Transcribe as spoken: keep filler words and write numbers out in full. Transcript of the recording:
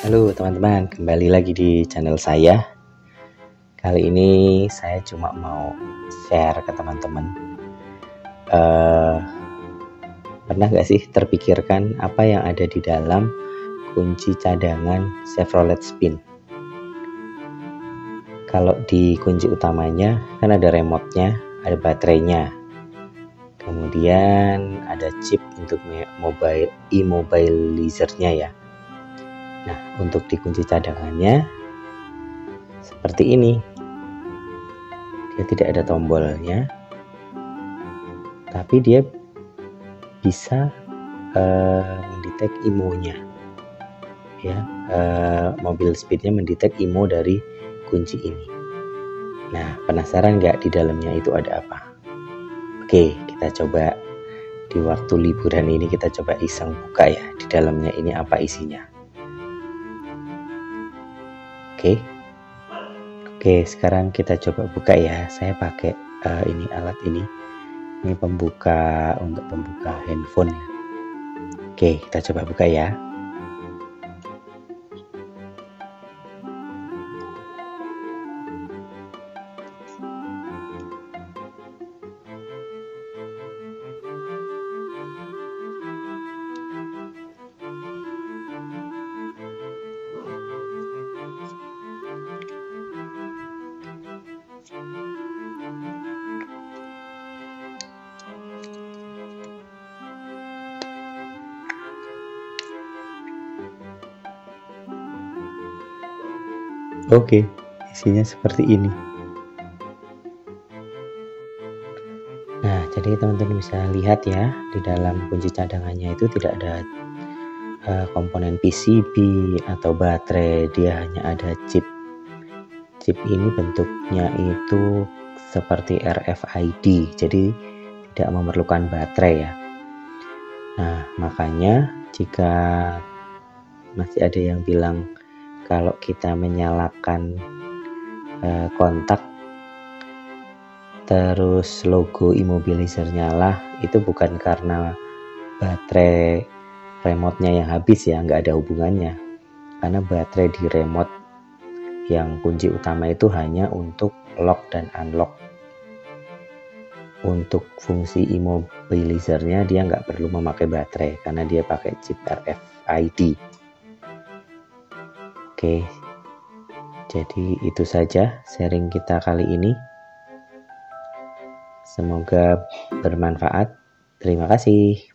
Halo teman-teman, kembali lagi di channel saya. Kali ini saya cuma mau share ke teman-teman. uh, Pernah gak sih terpikirkan apa yang ada di dalam kunci cadangan Chevrolet Spin? Kalau di kunci utamanya kan ada remote-nya, ada baterainya, kemudian ada chip untuk mobile immobilizer-nya ya. Nah, untuk di kunci cadangannya seperti ini. Dia tidak ada tombolnya, tapi dia bisa uh, mendetek I M O-nya. Ya, uh, mobil speednya mendetek I M O dari kunci ini. Nah, penasaran nggak di dalamnya itu ada apa? Oke, kita coba di waktu liburan ini kita coba iseng buka ya. Di dalamnya ini apa isinya? Oke. Oke, sekarang kita coba buka ya. Saya pakai uh, ini alat ini. Ini pembuka untuk pembuka handphone ya. Oke, kita coba buka ya. Oke, isinya seperti ini. Nah, jadi teman-teman bisa lihat ya, di dalam kunci cadangannya itu tidak ada uh, komponen P C B atau baterai, dia hanya ada chip. Chip ini bentuknya itu seperti R F I D, jadi tidak memerlukan baterai ya. Nah, makanya jika masih ada yang bilang kalau kita menyalakan uh, kontak terus logo immobilizer nyala, itu bukan karena baterai remote-nya yang habis ya, nggak ada hubungannya. Karena baterai di remote yang kunci utama itu hanya untuk lock dan unlock. Untuk fungsi immobilizer-nya dia nggak perlu memakai baterai karena dia pakai chip R F I D. Oke, jadi itu saja sharing kita kali ini. Semoga bermanfaat. Terima kasih.